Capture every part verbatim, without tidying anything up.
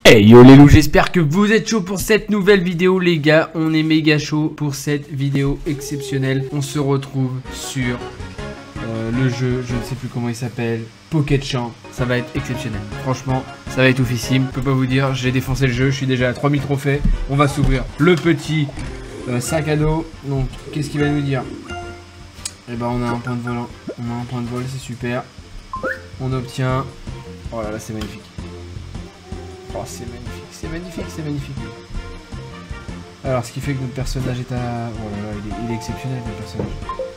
Hey yo les loups, j'espère que vous êtes chaud pour cette nouvelle vidéo les gars. On est méga chaud pour cette vidéo exceptionnelle. On se retrouve sur euh, le jeu, je ne sais plus comment il s'appelle, Pocket Champ. Ça va être exceptionnel, franchement ça va être oufissime. Je peux pas vous dire, j'ai défoncé le jeu, je suis déjà à trois mille trophées. On va s'ouvrir le petit euh, sac à dos. Donc qu'est-ce qu'il va nous dire? Eh ben on a un point de vol, on a un point de vol, c'est super. On obtient, oh là là c'est magnifique. Oh, c'est magnifique, c'est magnifique, c'est magnifique. Alors, ce qui fait que notre personnage est à... Oh là là, il est, il est exceptionnel, notre personnage.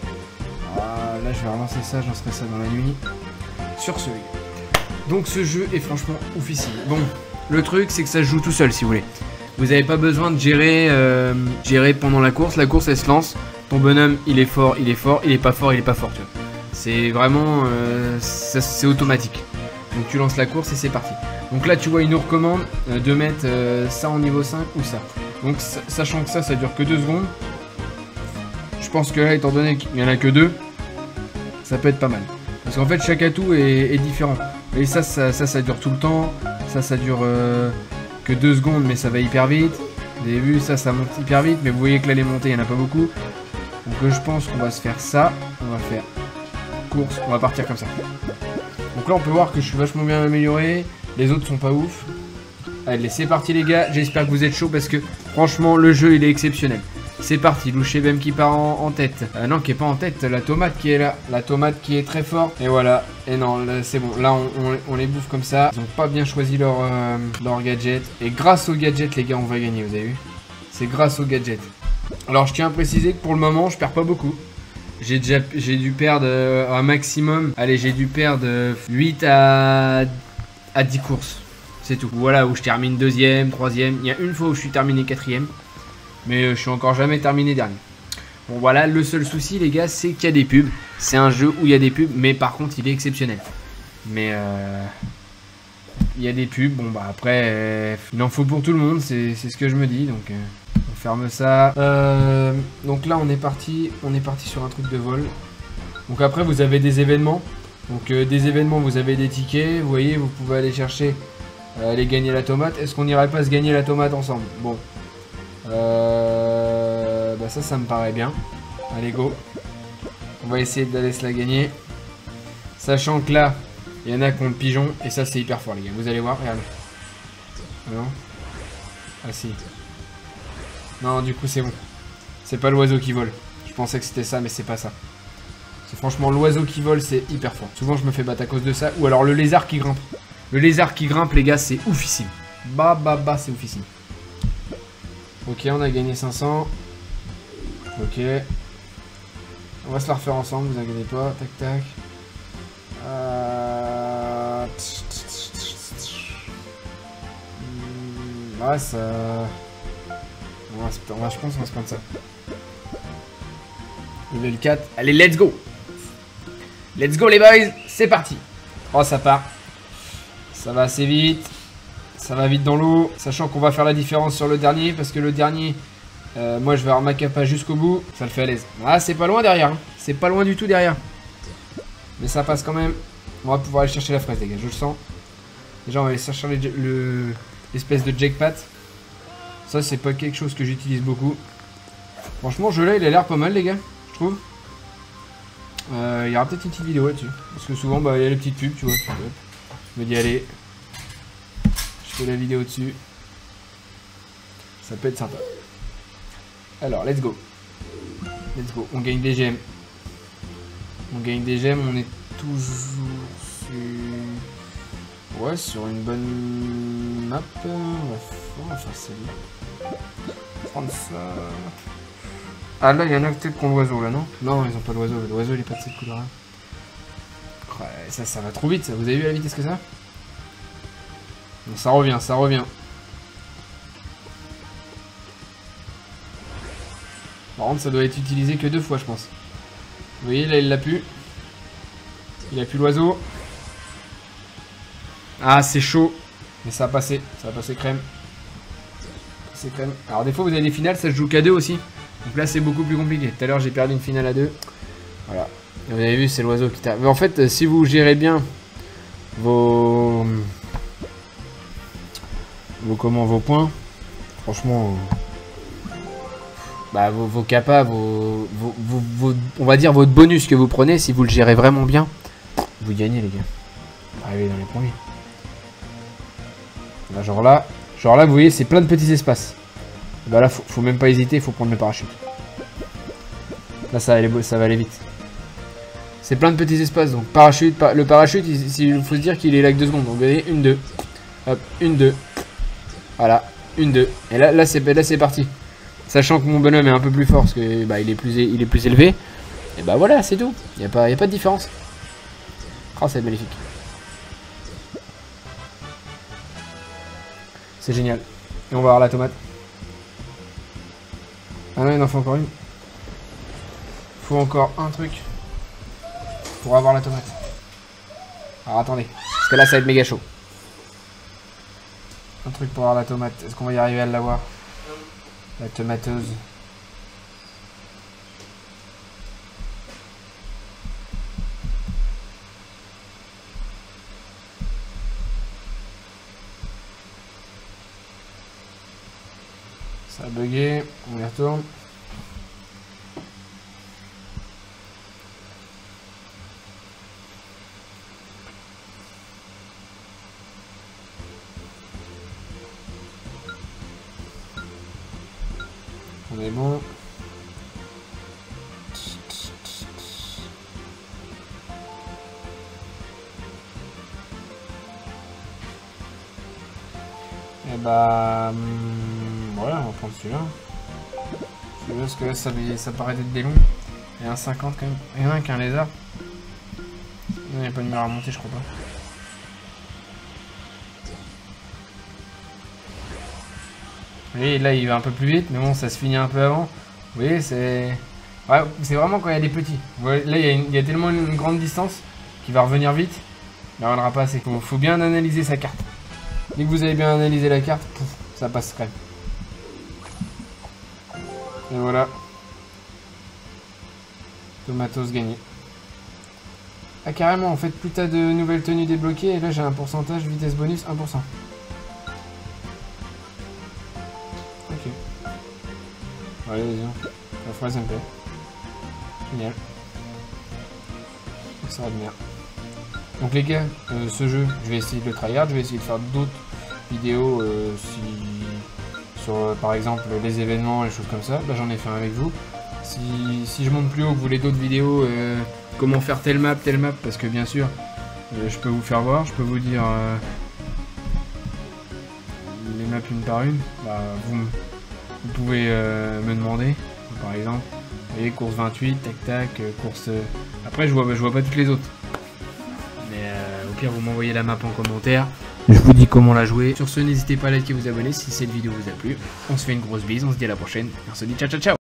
Ah, là, je vais relancer ça, j'en serai ça dans la nuit. Sur ce, les gars. Donc, ce jeu est franchement oufissime. Bon, le truc, c'est que ça se joue tout seul, si vous voulez. Vous n'avez pas besoin de gérer, euh, gérer pendant la course. La course, elle se lance. Ton bonhomme, il est fort, il est fort. Il est pas fort, il est pas fort, tu vois. C'est vraiment... Euh, c'est automatique. Donc, tu lances la course et c'est parti. Donc là tu vois il nous recommande euh, de mettre euh, ça en niveau cinq ou ça. Donc sachant que ça ça dure que deux secondes. Je pense que là étant donné qu'il n'y en a que deux, ça peut être pas mal. Parce qu'en fait chaque atout est, est différent. Et ça ça, ça ça dure tout le temps. Ça ça dure euh, que deux secondes mais ça va hyper vite. Vous avez vu ça ça monte hyper vite. Mais vous voyez que là les montées il n'y en a pas beaucoup. Donc euh, je pense qu'on va se faire ça. On va faire course. On va partir comme ça. Donc là on peut voir que je suis vachement bien amélioré. Les autres sont pas ouf. Allez, c'est parti les gars. J'espère que vous êtes chauds parce que franchement, le jeu il est exceptionnel. C'est parti. Louchébem qui part en, en tête. Euh, non, qui est pas en tête. La tomate qui est là. La tomate qui est très fort. Et voilà. Et non, c'est bon. Là, on, on, on les bouffe comme ça. Ils ont pas bien choisi leur, euh, leur gadget. Et grâce au gadget, les gars, on va gagner. Vous avez vu? C'est grâce au gadget. Alors, je tiens à préciser que pour le moment, je perds pas beaucoup. J'ai déjà j'ai dû perdre euh, un maximum. Allez, j'ai dû perdre euh, huit à... à dix courses, c'est tout. Voilà où je termine deuxième, troisième. Il y a une fois où je suis terminé quatrième, mais euh, je suis encore jamais terminé dernier. Bon voilà, le seul souci les gars, c'est qu'il y a des pubs. C'est un jeu où il y a des pubs, mais par contre il est exceptionnel. Mais euh, il y a des pubs, bon bah après, euh, il en faut pour tout le monde, c'est ce que je me dis. Donc euh, on ferme ça. Euh, donc là on est parti, on est parti sur un truc de vol. Donc après vous avez des événements. Donc euh, des événements, vous avez des tickets, vous voyez, vous pouvez aller chercher, euh, aller gagner la tomate. Est-ce qu'on n'irait pas se gagner la tomate ensemble? Bon, euh, bah ça, ça me paraît bien. Allez, go. On va essayer d'aller se la gagner. Sachant que là, il y en a qui ont le pigeon, et ça c'est hyper fort les gars. Vous allez voir, regardez. Ah non? Ah si. Non, du coup c'est bon. C'est pas l'oiseau qui vole. Je pensais que c'était ça, mais c'est pas ça. C'est franchement l'oiseau qui vole, c'est hyper fort. Souvent je me fais battre à cause de ça. Ou alors le lézard qui grimpe. Le lézard qui grimpe les gars, c'est oufissime. Bah bah bah c'est oufissime. Ok, on a gagné cinq cents. Ok. On va se la refaire ensemble, vous inquiétez pas. Tac tac. Euh... Ouais ça... On va, on va, je pense qu'on va se prendre ça. Level quatre. Allez, let's go. Let's go les boys. C'est parti. Oh, ça part. Ça va assez vite. Ça va vite dans l'eau. Sachant qu'on va faire la différence sur le dernier. Parce que le dernier, euh, moi je vais avoir ma capa jusqu'au bout. Ça le fait à l'aise. Ah, c'est pas loin derrière. Hein. C'est pas loin du tout derrière. Mais ça passe quand même. On va pouvoir aller chercher la fraise les gars. Je le sens. Déjà on va aller chercher l'espèce le, de jackpot. Ça c'est pas quelque chose que j'utilise beaucoup. Franchement, ce jeu là il a l'air pas mal les gars. Je trouve. Euh, il y aura peut-être une petite vidéo là-dessus. Parce que souvent, bah, il y a les petites pubs, tu vois. Je me dis, allez. Je fais la vidéo dessus. Ça peut être sympa. Alors, let's go. Let's go. On gagne des gemmes. On gagne des gemmes. On est toujours sur... Ouais, sur une bonne map. On va faire celle-là. Prendre ça... Ah là il y en a peut-être qui ont l'oiseau là non? Non ils ont pas l'oiseau, l'oiseau il est pas de cette couleur là. Ouais, ça ça va trop vite ça, vous avez vu la vitesse que ça? Bon, ça revient, ça revient. Par contre ça doit être utilisé que deux fois je pense. Vous voyez là il l'a plus. Il a plus l'oiseau. Ah c'est chaud. Mais ça a passé, ça a passé crème. C'est crème. Alors des fois vous avez des finales, ça se joue qu'à deux aussi. Donc là c'est beaucoup plus compliqué. Tout à l'heure j'ai perdu une finale à deux. Voilà. Et vous avez vu c'est l'oiseau qui t'a... Mais en fait si vous gérez bien vos... vos comment, vos points. Franchement, euh, bah vos, vos capas, vos, vos, vos, vos, on va dire votre bonus que vous prenez, si vous le gérez vraiment bien, vous gagnez les gars. Arrivez dans les premiers. Là, genre là, genre là, vous voyez, c'est plein de petits espaces. Bah là, faut, faut même pas hésiter, faut prendre le parachute. Là, ça va aller, ça va aller vite. C'est plein de petits espaces, donc parachute, par, le parachute, il, il faut se dire qu'il est là que deux secondes. Donc vous voyez, une, deux, hop, une, deux. Voilà, une, deux. Et là, là c'est là, c'est parti. Sachant que mon bonhomme est un peu plus fort, parce que bah, il est plus, il est plus élevé. Et bah voilà, c'est tout. Il n'y a pas, y a pas de différence. Oh, c'est magnifique. C'est génial. Et on va voir la tomate. Ah non, il en faut encore une. Faut encore un truc pour avoir la tomate. Alors attendez, parce que là ça va être méga chaud. Un truc pour avoir la tomate. Est-ce qu'on va y arriver à l'avoir? La tomateuse. Ça a bugué, on y retourne. On est bon. Et bah... Hum, voilà, on va prendre celui-là. Celui-là, parce que là, ça, ça paraît être des longs. Il y a un cinquante quand même. Il y en a un qui a un lézard. Il n'y a pas de numéro à monter, je crois pas. Vous voyez, là, il va un peu plus vite, mais bon, ça se finit un peu avant. Vous voyez, c'est... Ouais, c'est vraiment quand il y a des petits. Vous voyez, là, il y, a une, il y a tellement une grande distance qu'il va revenir vite. Il ne reviendra pas assez. Il faut, faut bien analyser sa carte. Dès que vous avez bien analysé la carte, pouf, ça passe crème. Et voilà. Tomatos gagné. Ah carrément, en fait, plus t'as de nouvelles tenues débloquées, et là j'ai un pourcentage, vitesse bonus, un pour cent. Ok. Allez, vas-y, la fraise me plaît. Génial. Ça va bien. Donc les gars, euh, ce jeu, je vais essayer de le tryhard, je vais essayer de faire d'autres vidéos euh, si, sur euh, par exemple les événements, les choses comme ça. Là j'en ai fait un avec vous. Si, si je monte plus haut, que vous voulez d'autres vidéos, euh, comment faire telle map, telle map, parce que bien sûr, euh, je peux vous faire voir, je peux vous dire euh, les maps une par une. Bah, vous, vous pouvez euh, me demander, par exemple, vous voyez, course vingt-huit, tac tac, euh, course... Euh, après je vois, je vois pas toutes les autres. Mais euh, au pire, vous m'envoyez la map en commentaire. Je vous dis comment la jouer. Sur ce, n'hésitez pas à liker et vous abonner si cette vidéo vous a plu. On se fait une grosse bise, on se dit à la prochaine. On se dit ciao ciao ciao.